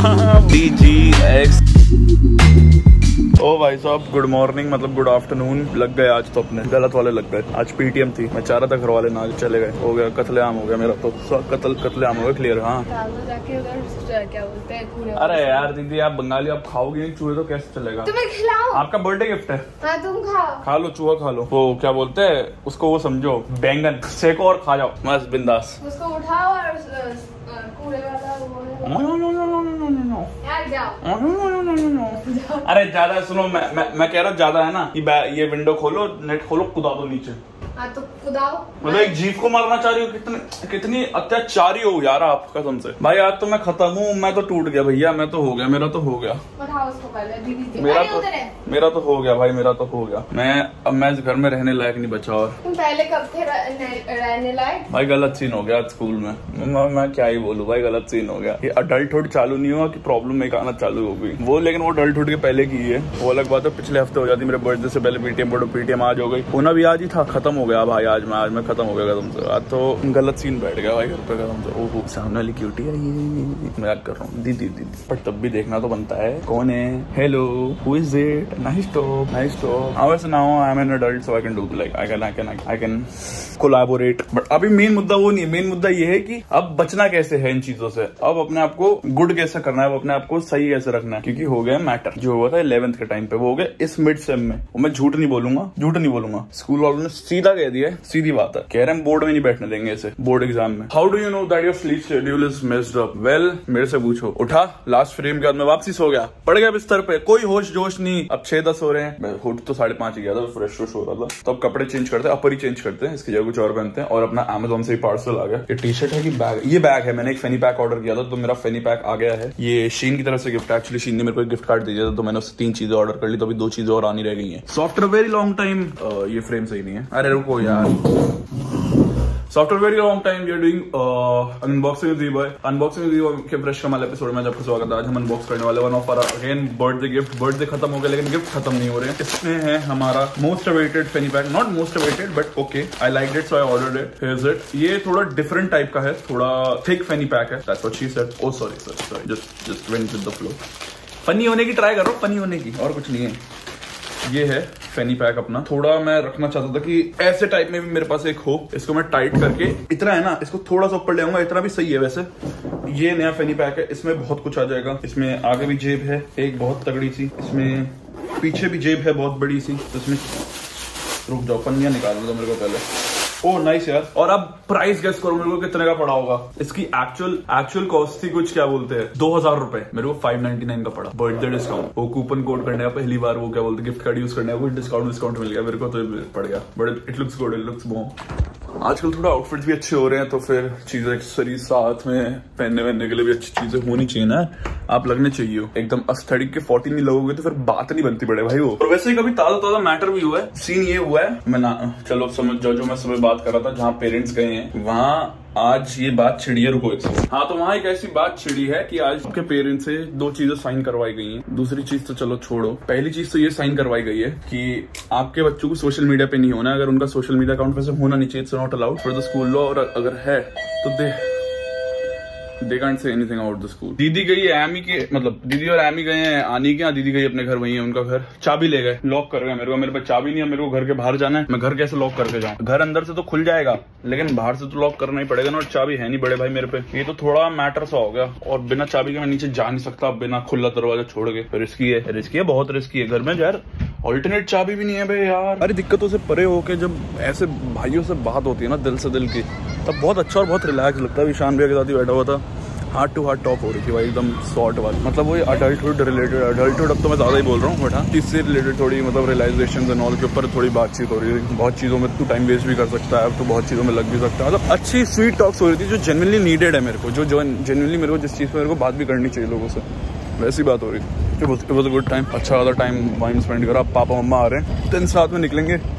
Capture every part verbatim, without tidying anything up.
D G x. ओ भाई साहब गुड मॉर्निंग मतलब गुड आफ्टरनून लग गए आज तो अपने गलत वाले लग गए। आज पीटीएम थी, मैं चाह रहा था घर वाले ना चले गए, हो गया कत्लेआम हो गया मेरा तो कत्ल कत्लेआम हो गया क्लियर। हाँ जाके उधर क्या बोलते हैं। अरे यार दीदी आप बंगाली आप खाओगे नहीं चूहे तो कैसे चलेगा। तुम्हें खिलाओ, आपका बर्थडे गिफ्ट है। हाँ तुम खाओ। खा लो चूहा खा लो। वो क्या बोलते हैं उसको, वो समझो बैंगन सेको और खा जाओ मस्त बिंदास। उसको उठाओ और कूड़े वाला अरे ज्यादा सुनो, मैं मैं, मैं कह रहा ज्यादा है ना, ये विंडो खोलो नेट खोलो कूदा दो नीचे। हाँ तो कुदाओ। मतलब एक जीव को मारना चाह रही हो, कितने कितनी अत्याचारी हो यार आप कसम से। भाई आज तो मैं खत्म हूँ, मैं तो टूट गया भैया, मैं तो हो गया, मेरा तो हो गया। उठाओ उसको पहले दीदी। मेरा तो मेरा तो हो गया भाई, मेरा तो हो गया। मैं अब मैं इस घर में रहने लायक नहीं बचा। और तुम पहले कब थे रहने लायक? भाई गलत सीन हो गया आज स्कूल में, मैं, मैं क्या ही बोलूं भाई, गलत सीन हो गया। ये अडल्टहुड चालू नहीं हुआ कि प्रॉब्लम एक आना चालू हो गई वो, लेकिन वो अडल्टहुड के पहले की है वो अलग बात है। पिछले हफ्ते हो जाती मेरे बर्थडे से पहले पीटीएम बोर्ड, पीटीएम आज हो गई, होना भी आज ही था, खत्म हो गया भाई आज मैं आज मैं खत्म हो गया कसम से। आज तो गलत सीन बैठ गया भाई घर पे कसम से। ओहो सामने वाली क्यूटी है ये, मजाक कर रहा हूँ दीदी दीदी, पर तब भी देखना तो बनता है कौन है। Hello who is it, nice talk nice talk. How is now I am an adult so I can do like I can I can I can collaborate. But अभी मेन मुद्दा वो नहीं है, मेन मुद्दा ये है कि अब बचना कैसे है इन चीजों से, अब अपने आप को गुड कैसे करना है, अब अपने आप को सही कैसे रखना है। क्योंकि हो गया मैटर जो हुआ था इलेवेंथ के टाइम पे, वो हो गया इस मिड सेम में। मैं झूठ नहीं बोलूंगा, झूठ नहीं बोलूंगा, स्कूल वालों ने सीधा कह दिया, सीधी बात है, कह रहे हैं बोर्ड में नहीं बैठने देंगे इसे, बोर्ड एग्जाम में। How do you know that your sleep schedule is messed up? Well मेरे से पूछो, उठा लास्ट फ्रेम के बाद में वापसी सो गया, पड़ गया बिस्तर पे, कोई होश जोश नहीं। अब छह दस हो रहे हैं, उठ तो साढ़े पांच ही गया था, फ्रेश फ्रेश हो रहा था। तो अब कपड़े चेंज करते हैं, अपर ही चेंज करते हैं, इसकी जगह कुछ और पहनते हैं। और अपना अमेजोन से ही पार्सल आ गया। ये टी शर्ट है कि बैग? ये बैग है, मैंने एक फेनी पैक ऑर्डर किया था तो मेरा फेनी पैक आ गया है। ये शीन की तरफ से गिफ्ट, एक्चुअली शीन ने मेरे को एक गिफ्ट कार्ड दिया था तो मैंने उससे तीन चीजें ऑर्डर कर ली, तो अभी दो चीजें और आनी रह गई हैं। So after very long time, ये फ्रेम सही नहीं है, अरे रुको यार। So after a very long time we are doing uh, unboxing with D-Boy. Unboxing with D-Boy के फ्रेश कमाल एपिसोड में आपका स्वागत है। आज हम अनबॉक्स करने वाले one of our again birthday gift. Birthday खत्म हो गया लेकिन गिफ्ट खत्म नहीं हो रहे हैं। इसमें है हमारा most awaited fanny pack, not most awaited but okay I like it so I ordered it. Here's it. ये थोड़ा डिफरेंट टाइप का है, थोड़ा थिक फेनी पैक है, that's what she said. Oh sorry sorry sorry just just went with the flow. Funny होने की try करो, funny होने की, और कुछ नहीं है। ये है फेनी पैक अपना, थोड़ा मैं रखना चाहता था कि ऐसे टाइप में भी मेरे पास एक हो। इसको मैं टाइट करके, इतना है ना, इसको थोड़ा सा ऊपर ले आऊंगा, इतना भी सही है वैसे। ये नया फेनी पैक है, इसमें बहुत कुछ आ जाएगा। इसमें आगे भी जेब है एक बहुत तगड़ी सी, इसमें पीछे भी जेब है बहुत बड़ी सी। इसमें रुक जाओ, पन्नियां निकालना था मेरे को पहले। ओह नाइस यार। और अब प्राइस गेस करो मेरे को कितने का पड़ा होगा। इसकी एक्चुअल एक्चुअल कॉस्ट थी कुछ क्या बोलते हैं दो हजार रुपए, मेरे को फाइव नाइनटी नाइन का पड़ा बर्थडे डिस्काउंट। वो कूपन कोड करने का पहली बार, वो क्या बोलते गिफ्ट कार्ड यूज करने का, कुछ डिस्काउंट डिस्काउंट मिल गया मेरे को, तो पड़ गया। But it looks good, it looks bomb. आजकल थोड़ा आउटफिट्स भी अच्छे हो रहे हैं तो फिर चीजें एक्सेसरीज साथ में पहनने वहनने के लिए भी अच्छी चीजें होनी चाहिए ना, आप लगने चाहिए हो। एकदम एस्थेटिक के फोर्टीन नहीं लगोगे तो फिर बात नहीं बनती बड़े भाई वो। और वैसे ही कभी ताजा ताजा मैटर भी हुआ है। सीन ये हुआ है, मैं ना चलो समझ जाओ, जो मैं सुबह बात कर रहा था जहाँ पेरेंट्स गए हैं वहाँ आज ये बात छिड़ी है। रुको एक सेकंड। हाँ तो वहाँ एक ऐसी बात छिड़ी है कि आज आपके पेरेंट्स से दो चीजें साइन करवाई गई हैं। दूसरी चीज तो चलो छोड़ो, पहली चीज तो ये साइन करवाई गई है कि आपके बच्चों को सोशल मीडिया पे नहीं होना है। अगर उनका सोशल मीडिया अकाउंट वैसे होना नहीं चाहिए, it's not allowed for the school law. और अगर है तो दे They can't say anything about the school. दीदी गई है एमी के, मतलब दीदी और एमी गए हैं आनी के यहाँ। दीदी गई अपने घर, वही है उनका घर। चाबी ले गए, लॉक कर गए मेरे को। मेरे पास चाबी नहीं है, मेरे को घर के बाहर जाना है। मैं घर कैसे लॉक करके जाऊँ? घर अंदर से तो खुल जाएगा लेकिन बाहर से तो लॉक करना ही पड़ेगा ना, और चाबी है नहीं बड़े भाई मेरे पे। ये तो थोड़ा मैटर सा हो गया। और बिना चाबी के मैं नीचे जा नहीं सकता, बिना खुला दरवाजा छोड़ के। रिस्की है, रिस्की है, बहुत रिस्की है। घर में यार ऑल्टरनेट चाबी भी नहीं है भाई यार। अरे दिक्कतों से परे होके जब ऐसे भाइयों से बात होती है ना दिल से दिल की, तब बहुत अच्छा और बहुत रिलैक्स लगता है। विशान भैया के साथ ही बैठा हुआ था, हार्ट टू हार्ट टॉप हो रही थी भाई, एकदम शॉर्ट वाली। मतलब वो अडल्टहुड रिलेटेड, अडल्टहुड अब तो मैं ज्यादा ही बोल रहा हूँ बट हाँ, इससे रिलेटेड थोड़ी मतलब रियलाइजेशन एंड ऑल के ऊपर थोड़ी बातचीत हो रही है। बहुत चीजों में तू टाइम वेस्ट भी कर सकता है, तो बहुत चीजों में लग भी सकता है। मतलब अच्छी स्वीट टॉक्स हो रही थी जो जेन्युइनली नीडेड है मेरे को, जो जेन्युइनली मेरे को जिस चीज पे मेरे को बात भी करनी चाहिए लोगों से, वैसी बात हो रही थी। It was a good time, अच्छा वाला टाइम वाइम स्पेंड करा। पापा मम्मा आ रहे हैं, दिन साथ में निकलेंगे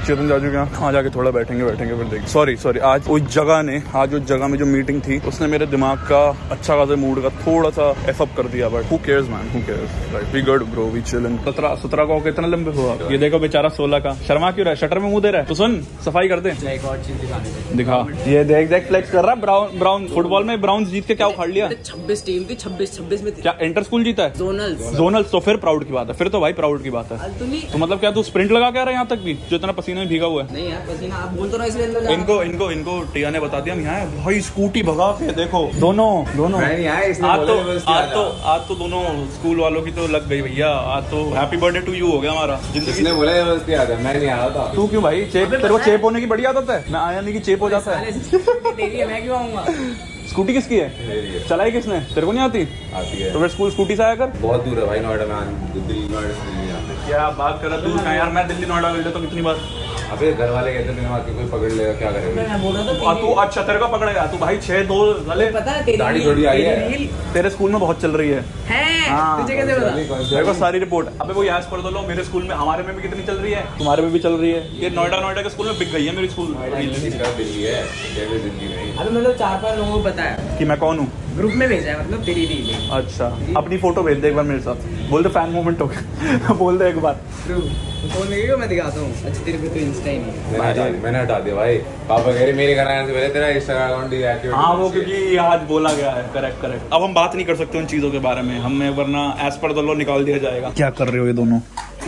चेतन जाजू के यहाँ कहाँ जाके थोड़ा बैठेंगे बैठेंगे फिर देखेंगे। सॉरी सॉरी आज उस जगह ने आज उस जगह में जो मीटिंग थी उसने मेरे दिमाग का अच्छा खासा मूड का थोड़ा सा एफ अप कर दिया। But who cares man, who cares, right, we good bro, we chill. सत्रह सत्रह का कितना लंबे हुआ ये देखो बेचारा सोलह का। शर्मा क्यों रहा है? शटर में मुंह दे रहा है तो सुन सफाई कर दे। एक और चीज दिखाने दिखा, ये देख देख फ्लेक्स कर रहा है। ब्राउन ब्राउन फुटबॉल में ब्राउन जीत के क्या उखाड़ लिया? छब्बीस टीम थी, छब्बीस छब्बीस में क्या इंटर स्कूल जीता है? जोनल जोनल तो फिर प्राउड की बात है, फिर तो भाई प्राउड की बात है। तो मतलब क्या तू स्प्रिंट लगा के आ रहा है यहाँ तक भी जो इतना पसीने में भीगा हुआ है? नहीं यार पसीना आप बोल तो रहे इसलिए इनको इनको इनको टिया ने बता दिया हम यहाँ भाई स्कूटी भगा के देखो दोनों दोनों आज तो आज तो आज तो दोनों स्कूल वालों की तो लग गई भैया। आज तो हैप्पी बर्थडे टू यू हो गया हमारा। जिसने बोला मैं नहीं आया था। तू क्यों भाई? चेप तेरे को चेप होने की बड़ी आदत है। मैं आया नहीं कि चेप हो जाता है। मैं क्यों आऊंगा? स्कूटी किसकी है? चलाई किसने? तेरे को नहीं आती? आती है। तो फिर स्कूल स्कूटी से आया कर। बहुत दूर है भाई नोएडा में, दिल्ली नोएडा से नहीं आते। क्या बात कर रहा है? दूर का यार, मैं दिल्ली नोएडा गया तो कितनी बार। अबे घर वाले कहते हैं आके कोई पकड़ लेगा क्या करेगा? मैं बोल रहा था तू अच्छा तेरे को पकड़ेगा तू भाई छह दो गले पता है तेरी दाढ़ी थोड़ी आई है। तेरे स्कूल में बहुत चल रही है। हैं तुझे कैसे पता? मेरे को सारी रिपोर्ट। अबे वो याद कर दो लो मेरे स्कूल में, हमारे में भी कितनी चल रही है, तुम्हारे में भी चल रही है। ये नोएडा नोएडा के स्कूल में बिक गई है मेरी स्कूल। दिल्ली है, दिल्ली नहीं। अबे मतलब चार पांच लोगों को पता है कि मैं कौन हूँ। ग्रुप में भेजा है मतलब तेरी रील। अच्छा अपनी फोटो भेज दे एक बार मेरे साथ। बोल दे फैन मोमेंट हो गया। बोल दे एक बार। फोन लेके मैं दिखाता हूँ। अच्छा तेरे पे तो इंस्टा ही नहीं है। मैंने हटा दिया भाई। पापा कह रहे मेरे घर आने से पहले तेरा इंस्टाग्राम अकाउंट डीएक्टिवेट। हाँ वो क्योंकि आज बोला गया है। Correct correct. अब हम बात नहीं कर सकते उन चीजों के बारे में हमें, वरना एज पर द लॉ निकाल दिया जाएगा। क्या कर रहे हो ये दोनों?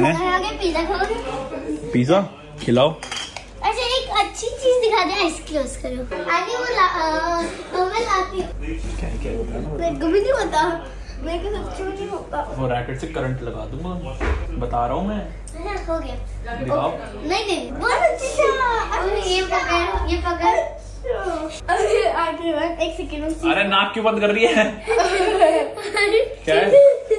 पिज्जा खिलाओ। अच्छा एक अच्छी चीज दिखा दे। आइस क्लोज करो। आगे वो ला, आ, मैं लाती हूँ। क्या क्या मेरे को भी नहीं पता, मेरे को सच्ची में नहीं पता। वो रैकेट से करंट लगा दूंगा, बता रहा हूँ मैं। हो गया। दिखाओ। नहीं नहीं बहुत अच्छी था। ये पकड़, ये पकड़। अरे आगे एक सेकंड। अरे नाक क्यों बंद कर रही है? क्या है?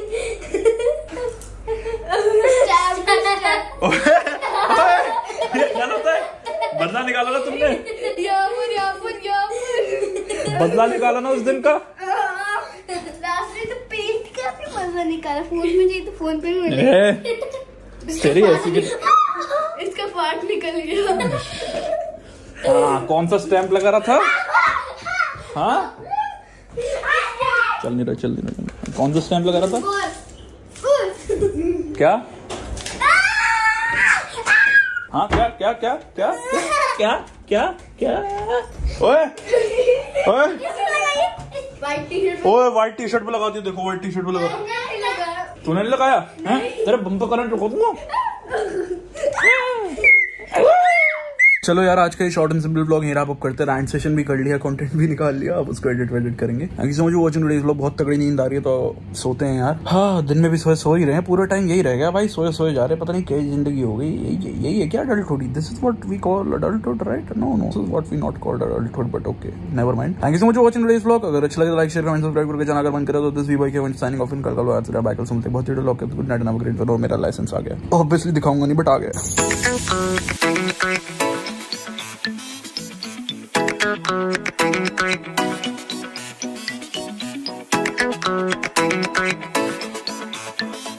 क्या होता है? बदला निकाला ना तुमने? यहाँ पर यहाँ पर यहाँ पर बदला निकाला ना उस दिन का? लास्ट में तो पेंट का भी बदला निकाला। फोन में चाहिए तो फोन पे भी मिलेगा। तेरी ऐसी कि इसका पार्ट निकल गया। हाँ कौन सा स्टैंप लगा रहा था? हाँ चल नहीं रहा चल नहीं रहा। कौन सा स्टैंप लगा रहा था? क्या? हाँ क्या क्या क्या क्या क्या क्या क्या? ओए ओए व्हाइट टी शर्ट ओए व्हाइट टी शर्ट पे लगा दी। देखो व्हाइट टी शर्ट पे लगा। तूने नहीं लगाया? हैं? तेरे बम पे करंट रखो दूंगा। चलो यार आज का ये शॉर्ट एंड सिंपल ब्लॉग यहीं रैप अप करते हैं। रैंट सेशन भी कर लिया, कंटेंट भी निकाल लिया, अब उसको एडिट वेडिट करेंगे। Thank you so much for watching today's vlog. बहुत तगड़ी नींद आ रही है तो सोते हैं यार। हाँ दिन में भी सोए सो ही रहे हैं, पूरा टाइम यही रह गया भाई, सोए सोए जा रहे। पता नहीं क्या जिंदगी हो गई। यही यही है क्या adulthood? This is what we call adulthood right? No no this is what we not called adulthood but okay never mind. Thank you so much for watching today's vlog. अगर अच्छा लगे लाइक शेयर कमेंट सब्सक्राइब करके channel अगर बंद करे तो this we bye के signing off इन कल कल आज बाय कल सुनते बहुत वीडियो लॉक के good night and have a great day. मेरा लाइसेंस आ गया, ऑब्वियसली दिखाऊंगा नहीं बट आ गया।